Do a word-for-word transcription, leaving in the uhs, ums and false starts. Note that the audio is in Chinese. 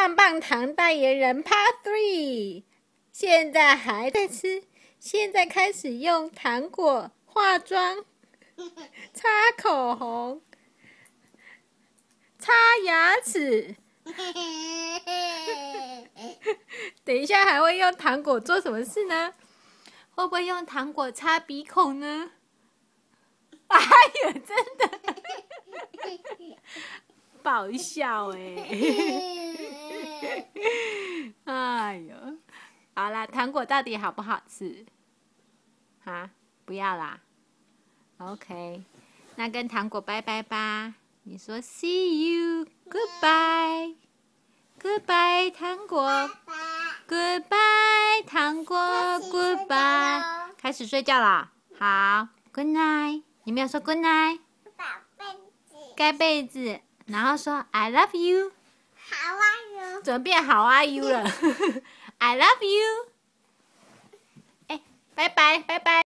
棒棒糖代言人 Part three， 现在还在吃，现在开始用糖果化妆、擦口红、擦牙齿。等一下还会用糖果做什么事呢？会不会用糖果擦鼻孔呢？哎呀，真的爆笑哎、欸！哎呦，好啦，糖果到底好不好吃？啊，不要啦。OK， 那跟糖果拜拜吧。你说 See you, goodbye, goodbye 糖果 ，Goodbye 糖果 ，Goodbye。开始睡觉了，好 ，Good night。你没有说 Good night， 盖被子，然后说 I love you， 好啊 you， 怎么变好啊 you 了？I love you， 哎，拜拜拜拜。